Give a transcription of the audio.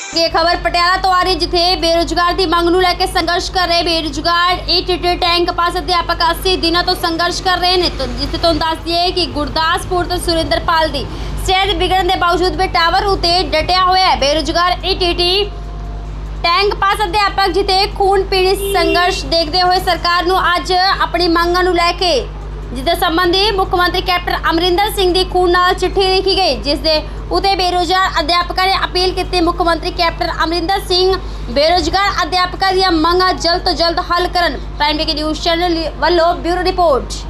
ये खबर पटियाला तो आ रही जिथे बेरोजगार की मंग नूं लैके संघर्ष कर रहे बेरोजगार ईटीटी टैंक पास अध्यापक 80 दिनों तो संघर्ष कर रहे हैं। तो जिथे तुहानूं दस दईए कि गुरदासपुर तो सुरेंद्रपाल की सेहत बिगड़न के बावजूद भी टावर उत्ते डटिया हुआ है बेरोजगार ईटीटी टैंक पास अध्यापक जिथे खून पीड़ी संघर्ष देखते हुए सरकार नूं अज अपनी मंगां नूं लैके जिसके संबंधी मुख्यमंत्री कैप्टन अमरिंदर सिंह की खून नाल चिट्ठी लिखी गई जिसके उत्ते बेरोजगार अध्यापकों ने अपील की मुख्यमंत्री कैप्टन अमरिंदर सिंह बेरोजगार अध्यापकों दी मंगां जल्द तो जल्द हल करन। प्राइम न्यूज़ चैनल वालों ब्यूरो रिपोर्ट।